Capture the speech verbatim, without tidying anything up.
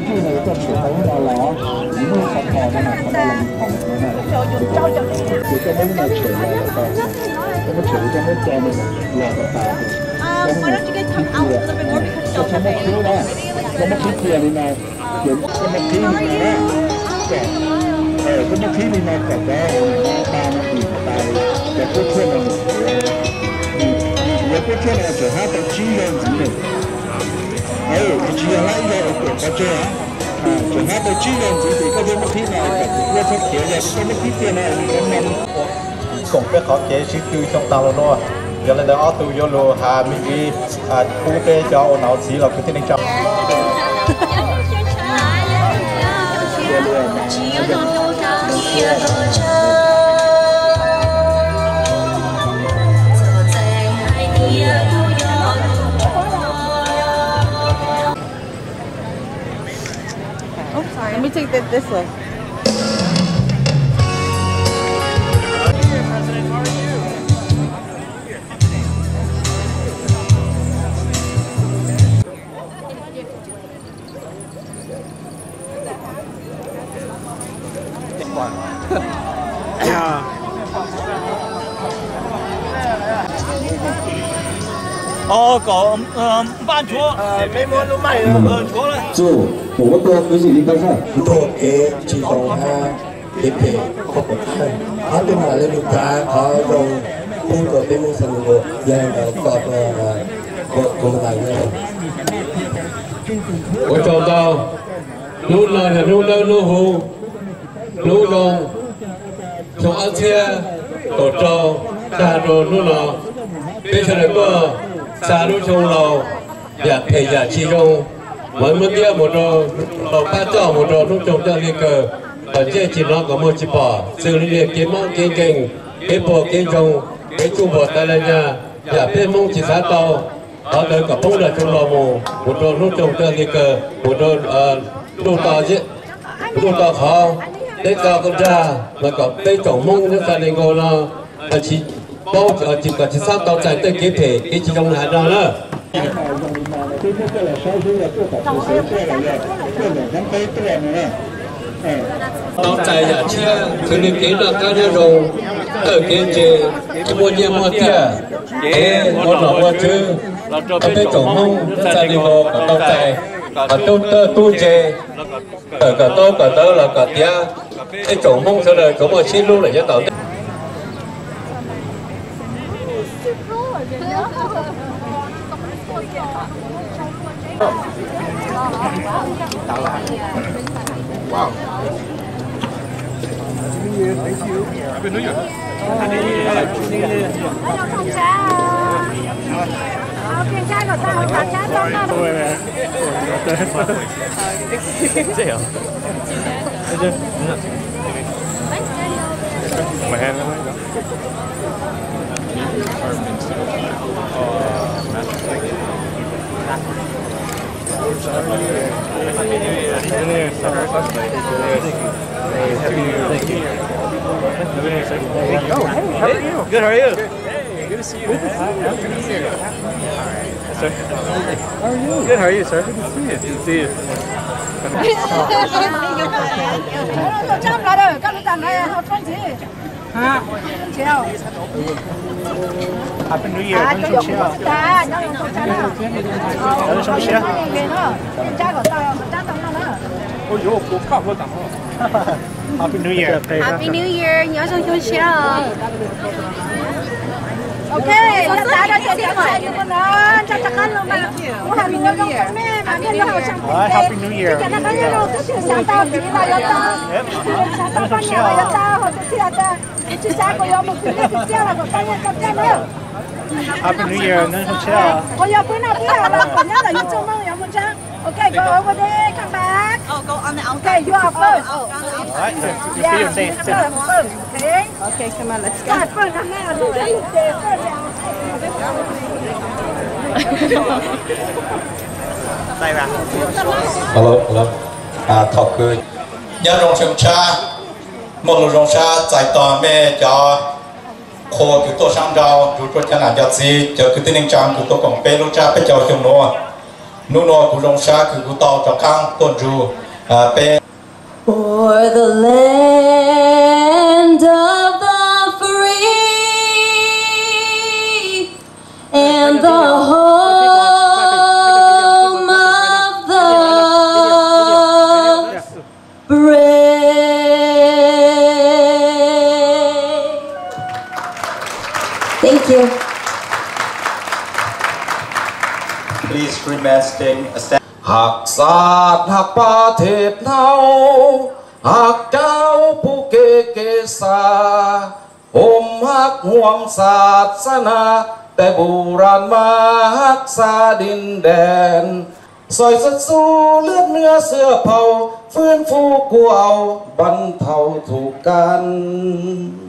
住呢一个普通的老一路上跑的呢，跑到了跑的呢，有这么那球来了的，这么球这么在那个两个大的，这么踢的，这这么踢的，这么踢的呢，有这么踢的呢，对，呃，这么踢的呢，搞到那大那里大，在过去呢，嗯，也过去呢，就他的机缘之类。哎，只要那一个国家啊，啊，就那个资源自己嗰啲乜嘢呢？一出嘢嘅，嗰乜嘢呢？咁樣。 ส่งไปขอเกชิคิวช่องตาโลโน่ยาเลยเดอตูโยโลฮามิบีคูเปจอหนาวสีเราคือที่นี่จับ Let me take that this way. Ờ, có ban chúa. Mấy món lúc mày ờ chúa này. Chú, bố tôi cái gì đi đâu ra? Tôi cái chỉ còn ha, cái bể không có khai. Ở bên ngoài lên ta có dùng không có bên mua sắm đồ, giờ là có là có có cái này. Tôi cho tao, lúc nào là lúc đâu lúc hù, lúc đâu, cho ăn xe, tổ cho, ta đồ lúc nào, bây giờ là có xa lúc trong lầu, dạ thầy dạ chi trong, mới mới kia một đồ, lầu ba cho một đồ lúc trong ta đi cờ, ở trên chỉ nó có một chỉ bỏ, xử lý việc kiếm mong kiếm kinh, kiếm bộ kiếm trong, kiếm chung bộ tay lên nhà, dạ bên mong chỉ giá tàu. Ở đây có phong là trong lò mù, một đồ lúc trồng trên đi cờ, một đồ đồ to chứ, đồ to khó, đây cao con ra, mà có đây trồng mông nước gia đình ngồi là chỉ bao chỉ có chỉ sang tàu chạy tới kế thể, cái chỉ trong này đó nữa. Tàu chạy giả chia, thường đi kế là các nhà rồng, ở kế chế, mua nhiều mua tiền, kế mua nọ mua chứ. Ở đây trồng mông gia đình ngồi có tàu chạy, ở tu tơ tu chế, ở cả tàu cả tơ là cả tia, cái trồng mông sau này có một xin luôn là cho tàu. Wow. Thank you. Happy New Year. Happy New Year. My hand in Oh, hey, how are you? Good, how are you? Hey, good to see you. Good to see you. Happy New Year. Yes, sir. How are you? Good, how are you, sir? Good to see you. Good to see you. Happy New Year. Happy New Year. Oh, yo, cô khóc quá tao. Happy New Year. Happy New Year. Nhớ trong chung chia. Ok, đã đã đã đã đã chúng con đó, chắc chắc ăn luôn mà. Happy New Year. Happy New Year. Cái này nó nó cứ sáng tạo tí là nó ta. Sáng tạo con nhà nó ta, họ cứ thiệt ta. Chứ sao có yo một cái cái chia là có ta nhận tập ra nữa. Happy New Year. Nên không chia. Có yo bữa nào kia là còn nhớ là yo trong mong yo một trang. Okay, go over there, come back. Oh, go on the outside. Okay, you are first. Oh, on the outside. All right. You feel your safe. First, okay? Okay, come on, let's go. Start first, come here. Do it. Đây mà. Hello, hello. À, thọ cười. Nhớ rong sông cha, một lô rong sa giải tỏa mẹ cho khô cái tổ sang rau, rồi cho cha làm cho gì, cho cái tin trang của tổ công bê lô cha phải cho chồng nó. นู่นกุรงชาคือกุตอจากข้างต้นจูเป็น For the land of the free and the home of the brave. Thank you. Please remain standing. หักศาสตร์หักประเทศเฮาหักเจ้าผู้เกเกษาผมหักห่วงศาสนาแต่โบราณมาหักษาดินแดนซอยสัตสู้เลือดเนื้อเสื้อเผาฟื้นฟูกูเอาบรรเทาทุกข์กัน